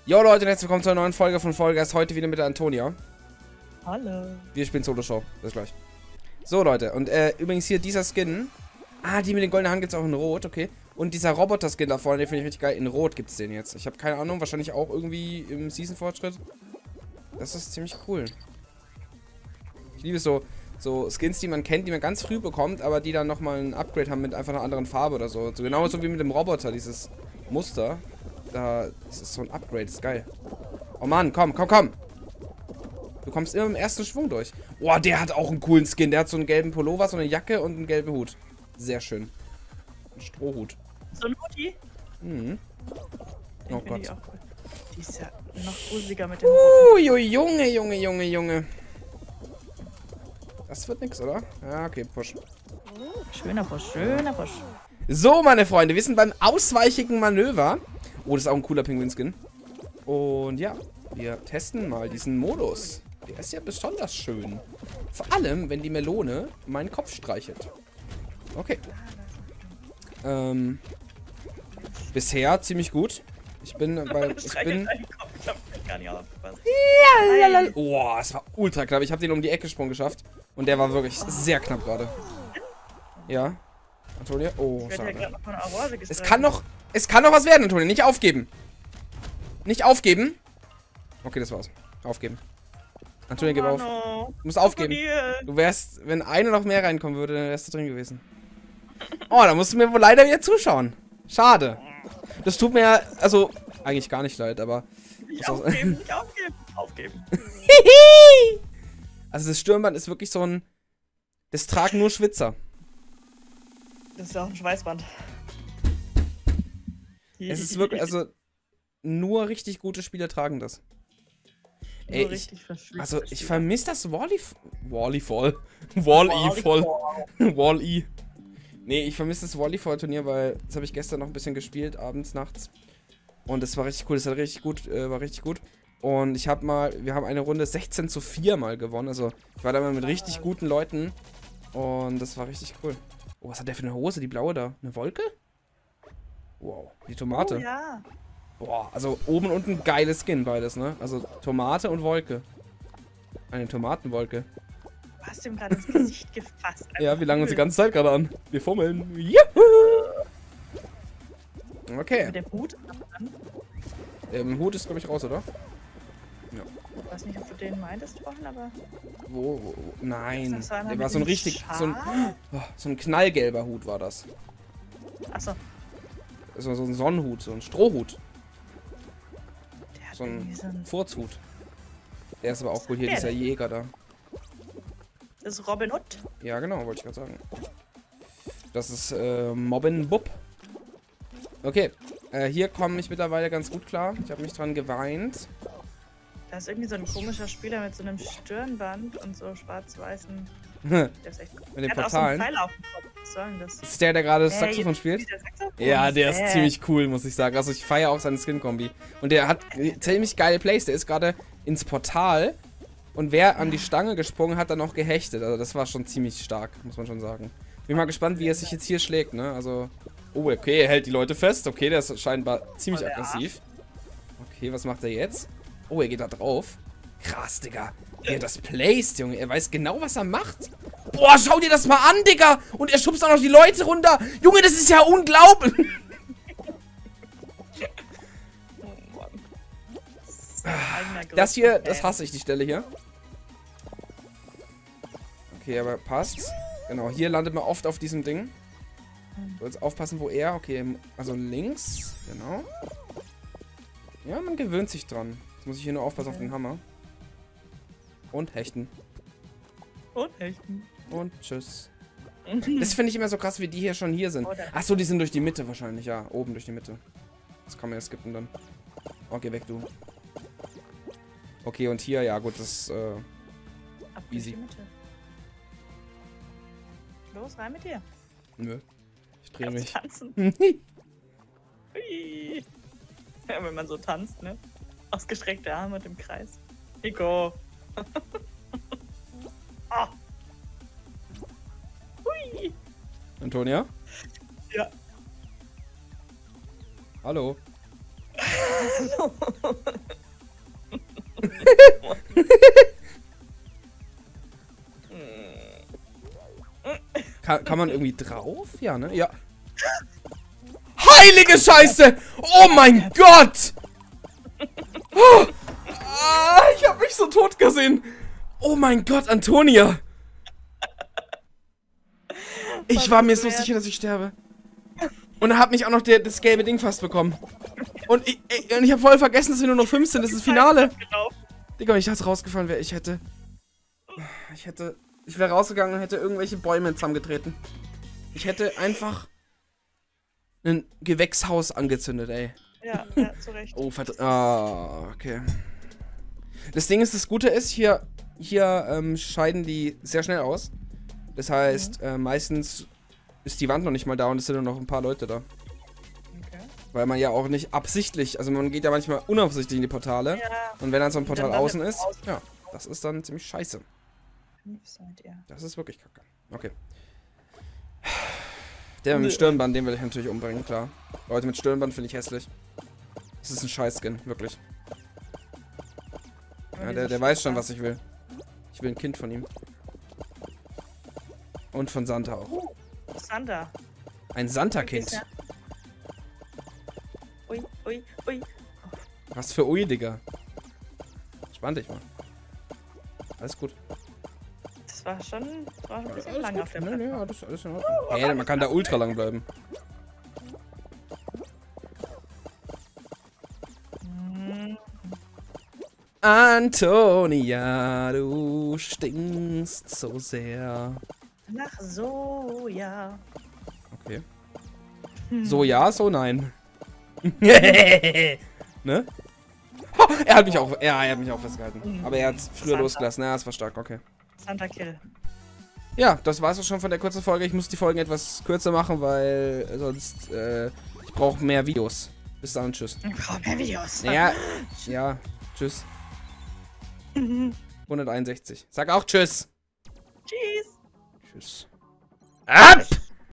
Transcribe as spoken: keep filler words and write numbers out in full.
Jo Leute, und herzlich willkommen zu einer neuen Folge von Fall Guys. Heute wieder mit der Antonia. Hallo. Wir spielen Solo-Show. Bis gleich. So Leute, und äh, übrigens hier dieser Skin. Ah, die mit den goldenen Haaren gibt es auch in Rot, okay. Und dieser Roboter-Skin da vorne, den finde ich richtig geil. In Rot gibt es den jetzt. Ich habe keine Ahnung, wahrscheinlich auch irgendwie im Season-Fortschritt. Das ist ziemlich cool. Ich liebe so, so Skins, die man kennt, die man ganz früh bekommt, aber die dann nochmal ein Upgrade haben mit einfach einer anderen Farbe oder so. So genauso wie mit dem Roboter, dieses Muster. Da, das ist so ein Upgrade, das ist geil. Oh Mann, komm, komm, komm. Du kommst immer im ersten Schwung durch. Boah, der hat auch einen coolen Skin. Der hat so einen gelben Pullover, so eine Jacke und einen gelben Hut. Sehr schön. Ein Strohhut. So ein Hoodie? Mhm. Den Oh Gott. ich auch cool. Die ist ja noch gruseliger mit dem Uh, Junge, Junge, Junge, Junge. Das wird nix, oder? Ja, okay, push. Schöner Push, schöner Push. So, meine Freunde, wir sind beim ausweichigen Manöver. Oh, das ist auch ein cooler Pinguin-Skin. Und ja, wir testen mal diesen Modus. Der ist ja besonders schön. Vor allem, wenn die Melone meinen Kopf streichelt. Okay. Ähm. Bisher ziemlich gut. Ich bin bei. Ich bin. Oh, es war ultra knapp. Ich habe den um die Ecke gesprungen geschafft. Und der war wirklich sehr knapp gerade. Ja. Antonia? Oh, schade. Es kann noch. Es kann noch was werden, Antonia. Nicht aufgeben. Nicht aufgeben. Okay, das war's. Aufgeben. Antonia, gib auf. Du musst aufgeben. Du wärst, wenn eine noch mehr reinkommen würde, dann wärst du drin gewesen. Oh, da musst du mir wohl leider wieder zuschauen. Schade. Das tut mir, also, eigentlich gar nicht leid, aber... Nicht aufgeben, nicht aufgeben, aufgeben. Also das Stirnband ist wirklich so ein... Das tragen nur Schwitzer. Das ist ja auch ein Schweißband. Es ist wirklich, also... Nur richtig gute Spieler tragen das. Ey, ich, also ich vermisse das Wall-E... Wall-E-Fall. Wall-E-Fall. Wall-E. Nee, ich vermisse das Wall-E-Fall-Turnier, weil das habe ich gestern noch ein bisschen gespielt, abends, nachts. Und das war richtig cool, das war richtig gut, äh, war richtig gut. Und ich habe mal, wir haben eine Runde sechzehn zu vier mal gewonnen, also ich war da mal mit richtig guten Leuten. Und das war richtig cool. Oh, was hat der für eine Hose, die blaue da? Eine Wolke? Wow, die Tomate. Oh, ja. Boah, also oben und unten geiles Skin beides, ne? Also Tomate und Wolke. Eine Tomatenwolke. Du hast ihm gerade ins Gesicht gefasst. Ja, wir langen uns die ganze Zeit gerade an. Wir fummeln. Juhu! Okay. Mit dem Hut? Der Hut ist, glaube ich, raus, oder? Ja. Ich weiß nicht, ob du den meintest vorhin, aber... Wo? wo, wo? Nein. Das war der war so ein richtig... So ein, oh, so ein knallgelber Hut war das. Achso. So, so ein Sonnenhut, so ein Strohhut. Der hat so ein so ein Furzhut. Der ist aber auch cool hier, dieser Jäger da. Das ist Robin Hood. Ja, genau, wollte ich gerade sagen. Das ist äh, Mobbin Bub. Okay, äh, hier komme ich mittlerweile ganz gut klar. Ich habe mich dran geweint. Da ist irgendwie so ein komischer Spieler mit so einem Stirnband und so schwarz-weißen. Der ist echt cool. Mit den der Portalen. Hat auch so einen Pfeil auf dem Kopf. Was soll denn das? Ist der, der gerade das Hey, Saxophon spielt? Der Saxophon Ja, der ist äh. ziemlich cool, muss ich sagen. Also ich feiere auch seine Skin-Kombi. Und der hat ziemlich geile Plays. Der ist gerade ins Portal. Und wer an die Stange gesprungen hat, dann noch gehechtet. Also das war schon ziemlich stark, muss man schon sagen. Bin mal gespannt, wie er sich jetzt hier schlägt, ne? Also... Oh, okay, er hält die Leute fest. Okay, der ist scheinbar ziemlich aggressiv. Okay, was macht er jetzt? Oh, er geht da drauf. Krass, Digga. Wie er das placed, Junge. Er weiß genau, was er macht. Boah, schau dir das mal an, Digga. Und er schubst auch noch die Leute runter. Junge, das ist ja unglaublich. Das hier, das hasse ich, die Stelle hier. Okay, aber passt. Genau, hier landet man oft auf diesem Ding. So, jetzt aufpassen, wo er... Okay, also links. Genau. Ja, man gewöhnt sich dran. Jetzt muss ich hier nur aufpassen okay. auf den Hammer. Und hechten. Und hechten. Und tschüss. Das finde ich immer so krass, wie die hier schon hier sind. Achso, die sind durch die Mitte wahrscheinlich. Ja, oben durch die Mitte. Das kann man ja skippen dann. Okay, weg du. Okay, und hier, ja gut, das ist äh, easy. Los, rein mit dir. Nö. Ich drehe mich. Tanzen. Ja, wenn man so tanzt, ne? Ausgestreckte Arme und im Kreis. Nico. Oh. Hui. Antonia? Ja. Hallo. Kann, kann man irgendwie drauf? Ja, ne? Ja. Heilige Scheiße! Oh mein Gott! Oh, ah, ich hab mich so tot gesehen. Oh mein Gott, Antonia! Ich war mir so sicher, dass ich sterbe. Und da hat mich auch noch der, das gelbe Ding fast bekommen. Und ich, ich, und ich habe voll vergessen, dass wir nur noch fünf sind. Das ist das Finale. Digga, wenn ich das rausgefallen wäre, ich hätte... Ich hätte... Ich wäre rausgegangen und hätte irgendwelche Bäume zusammengetreten. Ich hätte einfach... ein Gewächshaus angezündet, ey. Ja, ja, zu Recht. Oh, verdammt. Ah, okay. Das Ding ist, das Gute ist, hier, hier ähm, scheiden die sehr schnell aus. Das heißt, mhm. äh, meistens ist die Wand noch nicht mal da und es sind nur noch ein paar Leute da. Okay. Weil man ja auch nicht absichtlich, also man geht ja manchmal unabsichtlich in die Portale. Ja. Und wenn dann so ein Portal außen ist, außen. ja, das ist dann ziemlich scheiße. Fünf seid ihr. Das ist wirklich kacke. Okay. Der mit dem Stirnband, den will ich natürlich umbringen, klar. Leute mit Stirnband finde ich hässlich. Das ist ein Scheißskin, wirklich. Ja, der, der weiß schon, was ich will. Ich will ein Kind von ihm. Und von Santa auch. Oh, Santa. Ein Santa-Kind. Ui, ui, ui. Was für Ui, Digga. Spann dich mal. Alles gut. Das war schon, das war schon ein bisschen alles lang gut. auf der nee, Plattform. nee, alles, alles in Ordnung. Oh, hey, man kann da ultra lang bleiben. Hm. Antonia, du stinkst so sehr. Nach Soja. Okay. Hm. So ja, so nein. Ne? Oh, er hat mich auch, ja, er hat mich auch festgehalten. Aber er hat früher Santa. losgelassen. Ja, das war stark, okay. Santa Kill. Ja, das war's auch schon von der kurzen Folge. Ich muss die Folgen etwas kürzer machen, weil sonst, äh, ich brauche mehr Videos. Bis dann, tschüss. Ich brauche mehr Videos. Ja, ja, tschüss. hunderteinundsechzig. Sag auch tschüss. Tschüss. Tschüss. Ab!